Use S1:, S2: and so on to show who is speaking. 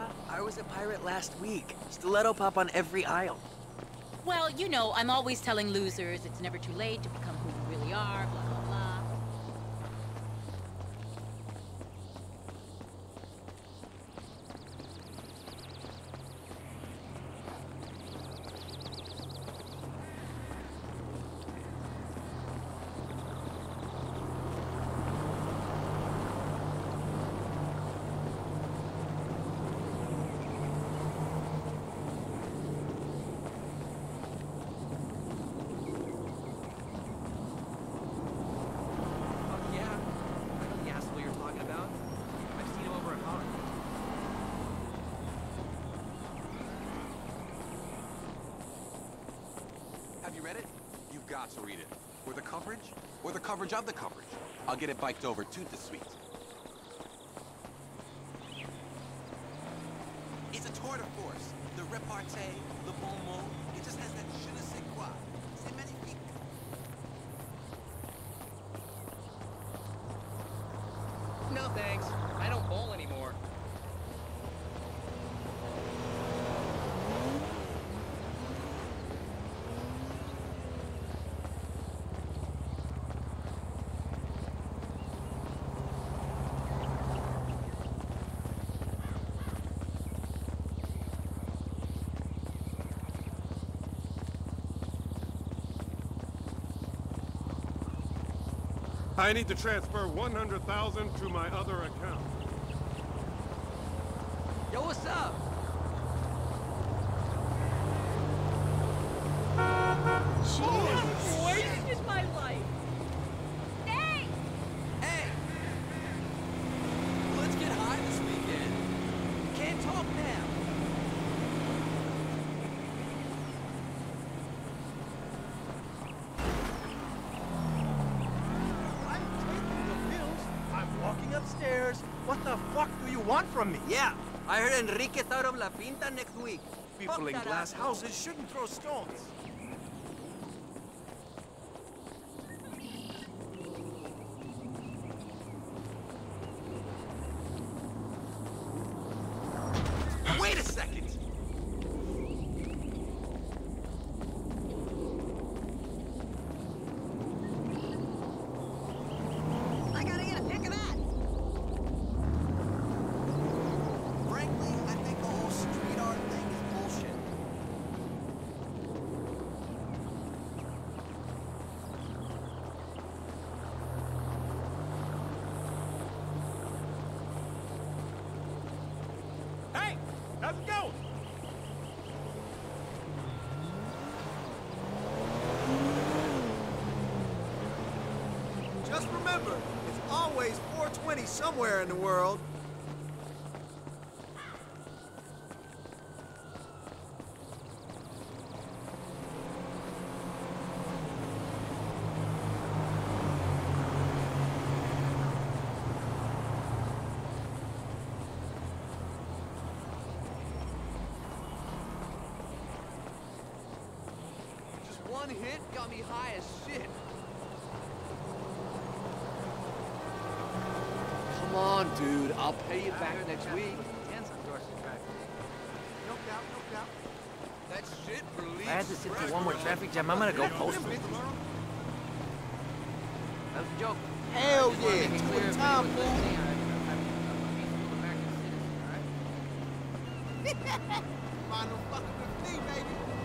S1: I was a pirate last week. Stiletto pop on every aisle.
S2: Well, you know, I'm always telling losers it's never too late to become who you really are, blah, blah, blah.
S3: Have you read it? You've got to read it. Or the coverage? Or the coverage of the coverage. I'll get it biked over to the suite. It's a tour de force. The repartee, the bon mot, it just has that je ne sais quoi. C'est magnifique.
S4: No thanks. I don't bowl anymore.
S5: I need to transfer 100,000 to my other account.
S4: Yo, what's up?
S2: Jeez. Wasted my life.
S3: Hey! Let's get high this weekend. Can't talk now.
S1: Upstairs. What the fuck do you want from me?
S6: Yeah, I heard Enrique's out of La Pinta next week.
S1: People in glass houses shouldn't throw stones.
S3: Wait a second!
S6: I gotta get a pic of that.
S3: Frankly, I think the whole street art thing is bullshit.
S5: Hey! How's it going?
S6: Just remember, it's always 420 somewhere in the world.
S4: Just one hit got me high as shit. Come on, dude. I'll pay you back next week.
S6: No doubt, no doubt.
S4: That shit relieves
S1: I had to sit
S4: stress,
S1: through one more
S4: bro.
S1: traffic jam. I'm gonna go postal.
S6: That
S1: That was a joke.
S6: Hell
S1: Just wanna
S6: yeah,
S1: make it
S6: two
S1: clear
S6: at a
S1: if
S6: time,
S1: anyone's
S6: fool.
S1: listening, I'm a peaceful American citizen, all right?
S6: Find no fucking with me, baby.